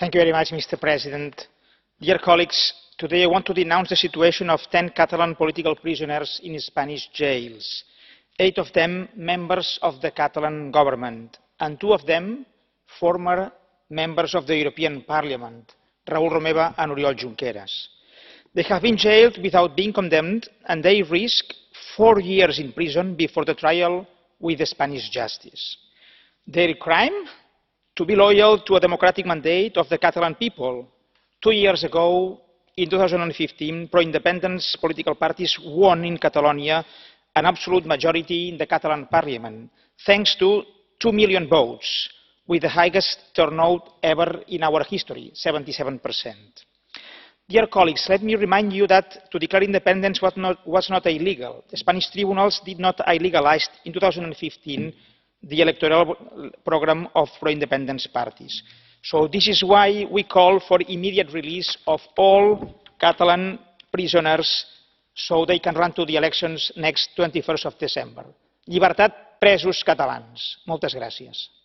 Thank you very much, Mr. President. Dear colleagues, today I want to denounce the situation of 10 Catalan political prisoners in Spanish jails, 8 of them members of the Catalan government, and 2 of them former members of the European Parliament, Raül Romeva and Oriol Junqueras. They have been jailed without being condemned, and they risk 4 years in prison before the trial with the Spanish justice. Their crime? To be loyal to a democratic mandate of the Catalan people. 2 years ago, in 2015, pro-independence political parties won in Catalonia an absolute majority in the Catalan parliament, thanks to 2 million votes, with the highest turnout ever in our history, 77%. Dear colleagues, let me remind you that to declare independence was not illegal. The Spanish tribunals did not illegalize in 2015 the electoral program of pro-independence parties. So this is why we call for immediate release of all Catalan prisoners so they can run to the elections next 21st of December. Llibertat presos catalans. Moltes gràcies.